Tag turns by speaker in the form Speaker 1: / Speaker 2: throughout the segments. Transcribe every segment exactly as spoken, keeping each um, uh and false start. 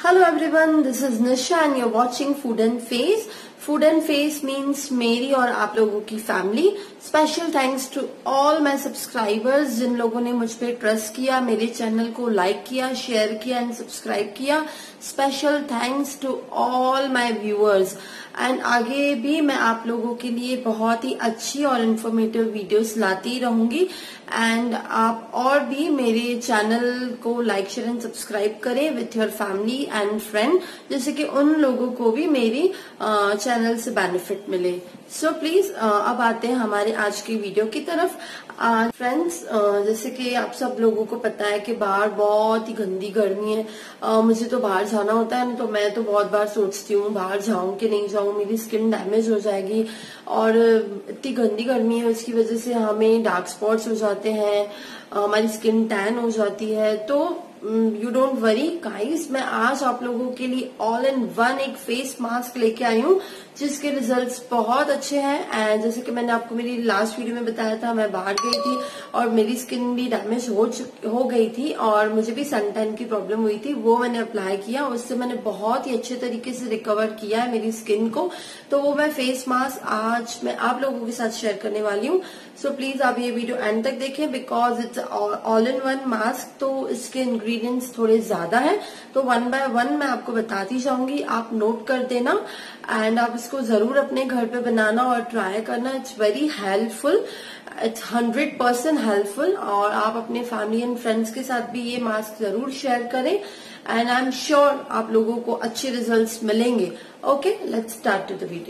Speaker 1: Hello everyone, this is Nisha and you're watching Food and Face. Food and Face means मेरी और आप लोगों की family. Special thanks to all my subscribers जिन लोगों ने मुझ पे ट्रस्ट किया, मेरे चैनल को लाइक किया, शेयर किया एंड सब्सक्राइब किया. Special thanks to all my viewers. And आगे भी मैं आप लोगों के लिए बहुत ही अच्छी और इन्फॉर्मेटिव वीडियोस लाती रहूंगी. एंड आप और भी मेरे चैनल को लाइक शेयर एंड सब्सक्राइब करें with your family and friend, जैसे कि उन लोगों को भी मेरी चैनल से बेनिफिट मिले. सो so, प्लीज अब आते हैं हमारे आज की वीडियो की तरफ. फ्रेंड्स, जैसे कि आप सब लोगों को पता है कि बाहर बहुत ही गंदी गर्मी है. uh, मुझे तो बाहर जाना होता है, तो मैं तो बहुत बार सोचती हूँ बाहर जाऊं कि नहीं जाऊं, मेरी स्किन डैमेज हो जाएगी. और इतनी गंदी गर्मी है, उसकी वजह से हमें डार्क स्पॉट्स हो जाते हैं, हमारी स्किन टैन हो जाती है. तो यू डोंट वरी गाइस, मैं आज आप लोगों के लिए ऑल इन वन एक फेस मास्क लेके आई हूँ जिसके रिजल्ट्स बहुत अच्छे हैं. एंड जैसे कि मैंने आपको मेरी लास्ट वीडियो में बताया था, मैं बाहर गई थी और मेरी स्किन भी डैमेज हो हो गई थी और मुझे भी सन टैन की प्रॉब्लम हुई थी. वो मैंने अप्लाई किया, उससे मैंने बहुत ही अच्छे तरीके से रिकवर किया है मेरी स्किन को. तो वो मैं फेस मास्क आज मैं आप लोगों के साथ शेयर करने वाली हूँ. सो प्लीज आप ये वीडियो एंड तक देखें because it's all in one mask, तो इसके इंग्रेडिएंट्स थोड़े ज्यादा हैं. तो वन बाय वन मैं आपको बताती जाऊंगी, आप नोट कर देना एंड आप इसको जरूर अपने घर पे बनाना और ट्राई करना. It's very helpful, it's hundred percent helpful. और आप अपने फैमिली एंड फ्रेंड्स के साथ भी ये मास्क जरूर शेयर करें एंड आई एम श्योर आप लोगों को अच्छे रिजल्ट्स मिलेंगे. Okay, let's start to the video.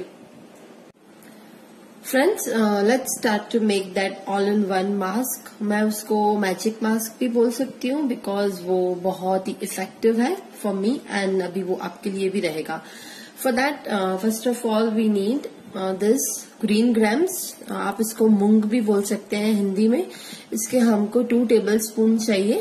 Speaker 1: Friends, let's start to make that all in one mask. मैं उसको मैजिक मास्क भी बोल सकती हूँ बिकॉज वो बहुत ही इफेक्टिव है फॉर मी एंड अभी वो आपके लिए भी रहेगा. For that first of all we need this green grams. आप इसको मूंग भी बोल सकते हैं हिंदी में. इसके हमको टू टेबल स्पून चाहिए.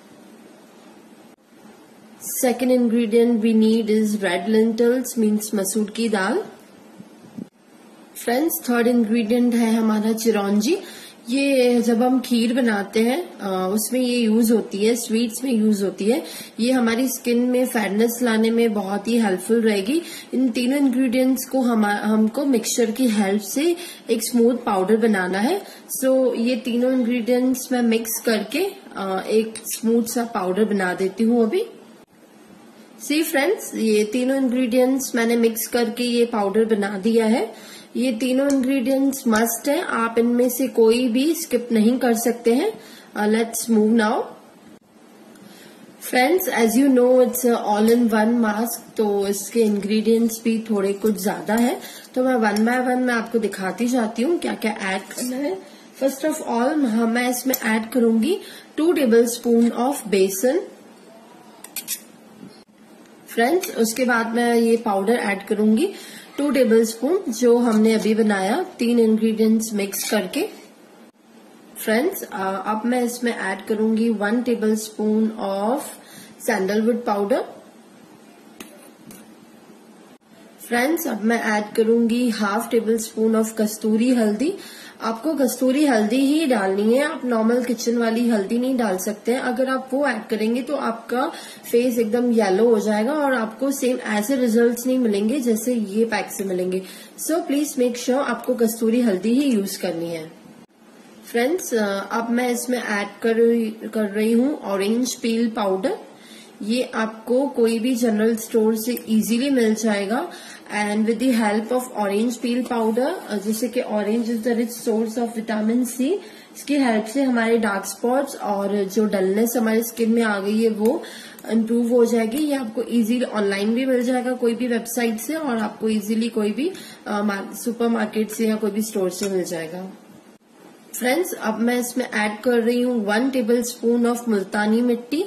Speaker 1: Second ingredient we need is red lentils means मसूर की दाल. फ्रेंड्स, थर्ड इंग्रेडिएंट है हमारा चिरौंजी. ये जब हम खीर बनाते हैं उसमें ये यूज होती है, स्वीट्स में यूज होती है. ये हमारी स्किन में फेयरनेस लाने में बहुत ही हेल्पफुल रहेगी. इन तीनों इंग्रेडिएंट्स को हम हमको मिक्सचर की हेल्प से एक स्मूथ पाउडर बनाना है. सो so, ये तीनों इंग्रेडिएंट्स मैं मिक्स करके एक स्मूथ सा पाउडर बना देती हूँ अभी. सी फ्रेंड्स, ये तीनों इंग्रेडिएंट्स मैंने मिक्स करके ये पाउडर बना दिया है. ये तीनों इंग्रेडिएंट्स मस्ट है, आप इनमें से कोई भी स्किप नहीं कर सकते हैं. Let's move now. Friends, as you know it's all in one mask, तो इसके इंग्रेडिएंट्स भी थोड़े कुछ ज्यादा है. तो मैं वन बाय वन मैं आपको दिखाती जाती हूँ क्या क्या ऐड करना है. फर्स्ट ऑफ ऑल मैं इसमें ऐड करूंगी two tablespoon of besan. Friends, उसके बाद मैं ये पाउडर ऐड करूंगी टू टेबल स्पून जो हमने अभी बनाया तीन इंग्रेडिएंट्स मिक्स करके. फ्रेंड्स, अब मैं इसमें ऐड करूंगी one tablespoon of sandalwood powder. Friends, अब मैं ऐड करूंगी half tablespoon of kasturi haldi. आपको कस्तूरी हल्दी ही डालनी है, आप नॉर्मल किचन वाली हल्दी नहीं डाल सकते हैं. अगर आप वो ऐड करेंगे तो आपका फेस एकदम येलो हो जाएगा और आपको सेम ऐसे रिजल्ट्स नहीं मिलेंगे जैसे ये पैक से मिलेंगे. सो प्लीज मेक श्योर आपको कस्तूरी हल्दी ही यूज करनी है. फ्रेंड्स, अब मैं इसमें ऐड कर, कर रही हूँ ऑरेंज पील पाउडर. ये आपको कोई भी जनरल स्टोर से इजीली मिल जाएगा. And with the help of orange peel powder, जैसे कि orange is the rich source of vitamin C, इसकी हेल्प से हमारे डार्क स्पॉट्स और जो डलनेस हमारी स्किन में आ गई है वो इम्प्रूव हो जाएगी. ये आपको इजीली ऑनलाइन भी मिल जाएगा कोई भी वेबसाइट से और आपको इजीली कोई भी सुपर मार्केट से या कोई भी स्टोर से मिल जाएगा. फ्रेंड्स, अब मैं इसमें ऐड कर रही हूँ one tablespoon of multani mitti.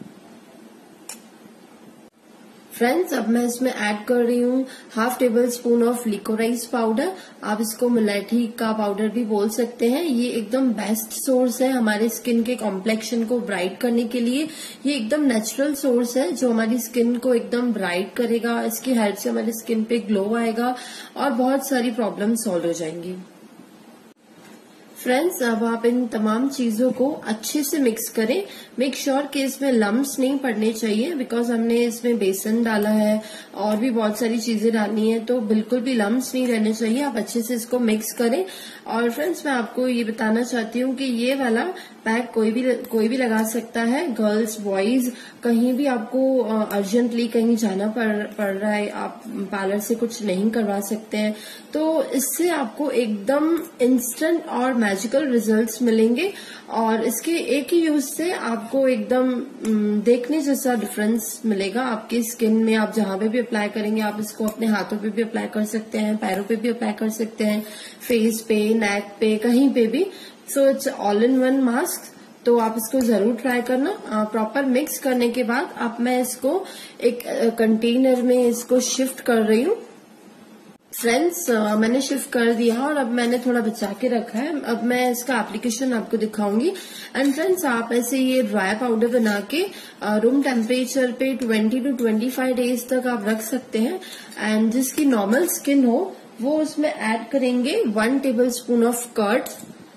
Speaker 1: Friends, अब मैं इसमें ऐड कर रही हूँ half tablespoon of liquorice powder. आप इसको मुलेठी का पाउडर भी बोल सकते हैं. ये एकदम बेस्ट सोर्स है हमारे स्किन के कॉम्प्लेक्शन को ब्राइट करने के लिए. ये एकदम नेचुरल सोर्स है जो हमारी स्किन को एकदम ब्राइट करेगा. इसकी हेल्प से हमारी स्किन पे ग्लो आएगा और बहुत सारी प्रॉब्लम सॉल्व हो जाएंगी. फ्रेंड्स, अब आप इन तमाम चीजों को अच्छे से मिक्स करें। मेक श्योर कि इसमें लम्प्स नहीं पड़ने चाहिए, बिकॉज हमने इसमें बेसन डाला है और भी बहुत सारी चीजें डालनी है, तो बिल्कुल भी लम्प्स नहीं रहने चाहिए। आप अच्छे से इसको मिक्स करें। और फ्रेंड्स, मैं आपको ये बताना चाहती हूँ कि ये वाला पैक कोई भी कोई भी लगा सकता है, गर्ल्स बॉयज। कहीं भी आपको अर्जेंटली कहीं जाना पड़ पड़ रहा है, आप पार्लर से कुछ नहीं करवा सकते हैं, तो इससे आपको एकदम इंस्टेंट और मैजिकल रिजल्ट्स मिलेंगे। और इसके एक ही यूज से आपको एकदम देखने जैसा डिफरेंस मिलेगा आपकी स्किन में। आप जहां पे भी अप्लाई करेंगे, आप इसको अपने हाथों पे भी अप्लाई कर सकते हैं, पैरों पे भी अप्लाई कर सकते हैं, फेस पे, नेक पे, कहीं पे भी। So it's all in one mask, तो आप इसको जरूर ट्राई करना। प्रॉपर मिक्स करने के बाद अब मैं इसको एक कंटेनर में इसको शिफ्ट कर रही हूँ। फ्रेंड्स, मैंने शिफ्ट कर दिया और अब मैंने थोड़ा बचा के रखा है। अब मैं इसका एप्लीकेशन आपको दिखाऊंगी। एंड फ्रेंड्स, आप ऐसे ये ड्राई पाउडर बना के रूम टेम्परेचर पे twenty two twenty five days तक आप रख सकते हैं। एंड जिसकी नॉर्मल स्किन हो वो उसमें ऐड करेंगे one tablespoon of curd.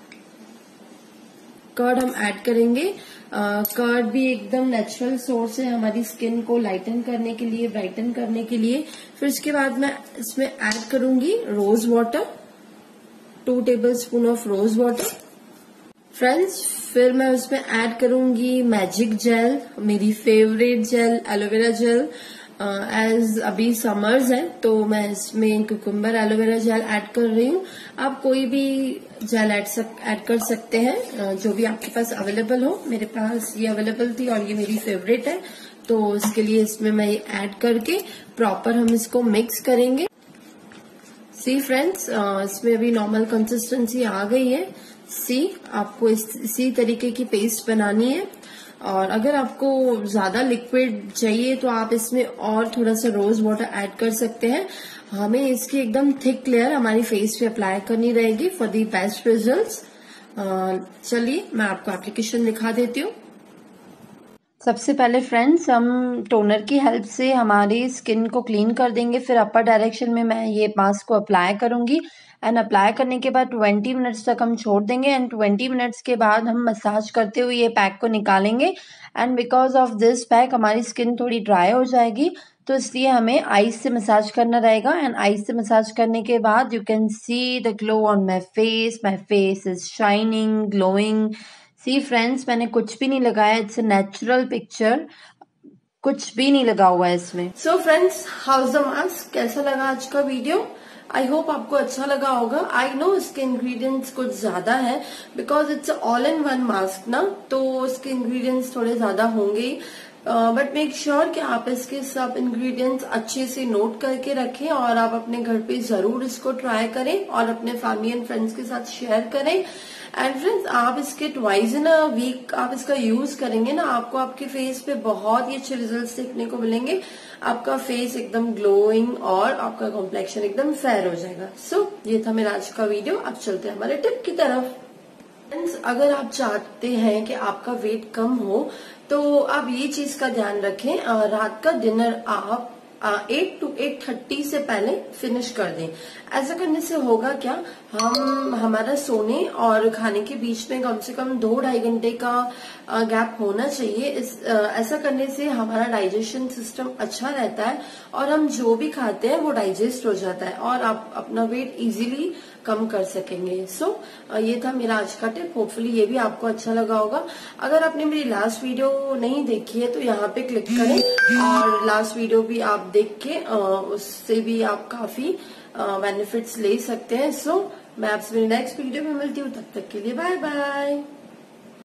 Speaker 1: Curd हम ऐड करेंगे। कर्ड uh, भी एकदम नेचुरल सोर्स है हमारी स्किन को लाइटन करने के लिए, ब्राइटन करने के लिए। फिर इसके बाद मैं इसमें ऐड करूंगी rose water, two tablespoon of rose water. Friends, फिर मैं उसमें ऐड करूंगी मैजिक जेल, मेरी favourite gel, aloe vera gel. As uh, अभी समर्स है तो मैं इसमें कुकुम्बर एलोवेरा जेल ऐड कर रही हूँ। आप कोई भी जेल ऐड ऐड कर सकते हैं, uh, जो भी आपके पास अवेलेबल हो। मेरे पास ये अवेलेबल थी और ये मेरी फेवरेट है, तो इसके लिए इसमें मैं ये ऐड करके प्रॉपर हम इसको मिक्स करेंगे। सी फ्रेंड्स, uh, इसमें अभी नॉर्मल कंसिस्टेंसी आ गई है। सी, आपको इस, इसी तरीके की पेस्ट बनानी है। और अगर आपको ज्यादा लिक्विड चाहिए तो आप इसमें और थोड़ा सा रोज वाटर ऐड कर सकते हैं। हमें इसकी एकदम थिक लेयर हमारी फेस पे अप्लाई करनी रहेगी फॉर दी बेस्ट रिजल्ट्स। चलिए मैं आपको एप्लीकेशन दिखा देती हूँ। सबसे पहले फ्रेंड्स, हम टोनर की हेल्प से हमारी स्किन को क्लीन कर देंगे। फिर अपर डायरेक्शन में मैं ये मास्क को अप्लाई करूंगी। एंड अप्लाई करने के बाद ट्वेंटी मिनट्स तक हम छोड़ देंगे। एंड ट्वेंटी मिनट्स के बाद हम मसाज करते हुए ये पैक को निकालेंगे। And because of this pack हमारी स्किन थोड़ी ड्राई हो जाएगी, तो इसलिए हमें आइस से मसाज करना रहेगा। एंड आइस से मसाज करने के बाद you can see the glow on my face. My face is shining, glowing. See friends, मैंने कुछ भी नहीं लगाया, इट्स अ नेचुरल पिक्चर, कुछ भी नहीं लगा हुआ है इसमें। So friends, how's the mask, कैसा लगा आज का वीडियो? आई होप आपको अच्छा लगा होगा। आई नो इसके इंग्रेडिएंट्स कुछ ज्यादा है, because it's all in one mask ना, तो इसके इंग्रेडिएंट्स थोड़े ज्यादा होंगे। बट मेक श्योर कि आप इसके सब इंग्रेडिएंट्स अच्छे से नोट करके रखें और आप अपने घर पे जरूर इसको ट्राई करें और अपने फैमिली एंड फ्रेंड्स के साथ शेयर करें। एंड फ्रेंड्स, आप इसके ट्वाइस इन अ वीक आप इसका यूज करेंगे ना, आपको आपके फेस पे बहुत ही अच्छे रिजल्ट्स देखने को मिलेंगे। आपका फेस एकदम ग्लोइंग और आपका कॉम्प्लेक्शन एकदम फेयर हो जाएगा। सो so, ये था मेरा आज का वीडियो। अब चलते हैं हमारे टिप की तरफ। फ्रेंड्स, अगर आप चाहते हैं कि आपका वेट कम हो तो आप ये चीज का ध्यान रखें, रात का डिनर आप एट टू एट थर्टी से पहले फिनिश कर दें। ऐसा करने से होगा क्या, हम हमारा सोने और खाने के बीच में कम से कम दो ढाई घंटे का गैप होना चाहिए। इस ऐसा करने से हमारा डाइजेशन सिस्टम अच्छा रहता है और हम जो भी खाते हैं वो डाइजेस्ट हो जाता है और आप अपना वेट इजीली कम कर सकेंगे। सो so, ये था मेरा आज का टिप। होपफुली ये भी आपको अच्छा लगा होगा। अगर आपने मेरी लास्ट वीडियो नहीं देखी है तो यहाँ पे क्लिक करें और लास्ट वीडियो भी आप देख के उससे भी आप काफी बेनिफिट्स ले सकते हैं। सो so, मैं आपसे मेरी नेक्स्ट वीडियो में मिलती हूँ, तब तक के लिए बाय बाय।